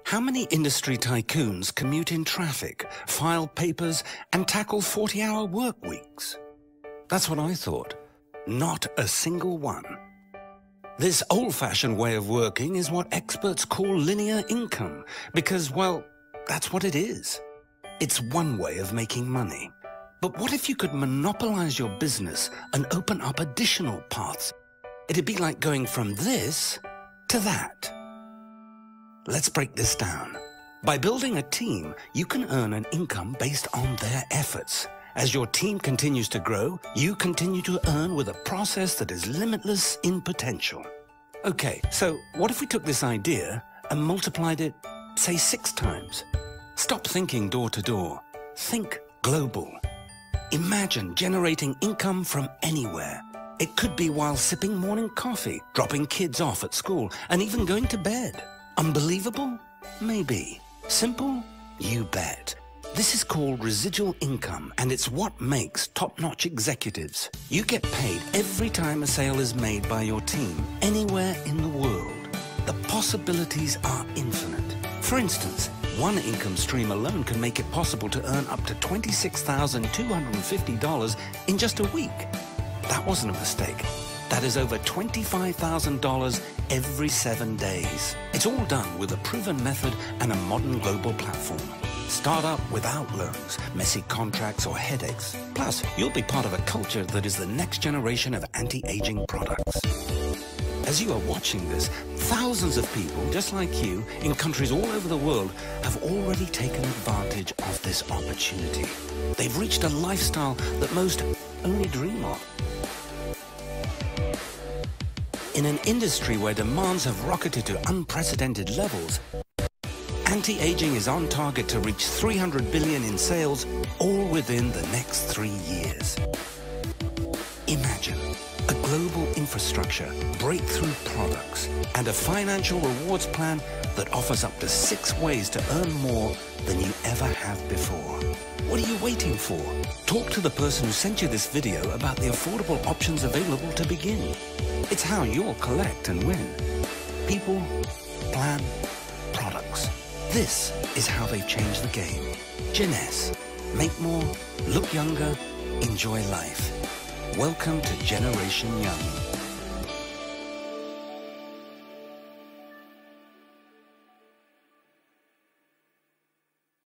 How many industry tycoons commute in traffic, file papers, and tackle 40-hour work weeks? That's what I thought. Not a single one. This old-fashioned way of working is what experts call linear income, because, well, that's what it is. It's one way of making money. But what if you could monopolize your business and open up additional paths? It'd be like going from this to that. Let's break this down. By building a team, you can earn an income based on their efforts. As your team continues to grow, you continue to earn with a process that is limitless in potential. Okay, so what if we took this idea and multiplied it, say, 6 times? Stop thinking door to door. Think global. Imagine generating income from anywhere. It could be while sipping morning coffee, dropping kids off at school, and even going to bed. Unbelievable? Maybe. Simple? You bet. This is called residual income, and it's what makes top-notch executives. You get paid every time a sale is made by your team, anywhere in the world. The possibilities are infinite. For instance, one income stream alone can make it possible to earn up to $26,250 in just a week. That wasn't a mistake. That is over $25,000 every 7 days. It's all done with a proven method and a modern global platform. Start up without loans, messy contracts, or headaches. Plus, you'll be part of a culture that is the next generation of anti-aging products. As you are watching this, thousands of people just like you in countries all over the world have already taken advantage of this opportunity. They've reached a lifestyle that most only dream of. In an industry where demands have rocketed to unprecedented levels, anti-aging is on target to reach $300 billion in sales, all within the next 3 years. Imagine a global infrastructure, breakthrough products, and a financial rewards plan that offers up to 6 ways to earn more than you ever have before. What are you waiting for? Talk to the person who sent you this video about the affordable options available to begin. It's how you'll collect and win. People, plan, products. This is how they've changed the game. Jeunesse. Make more, look younger, enjoy life. Welcome to Generation Young.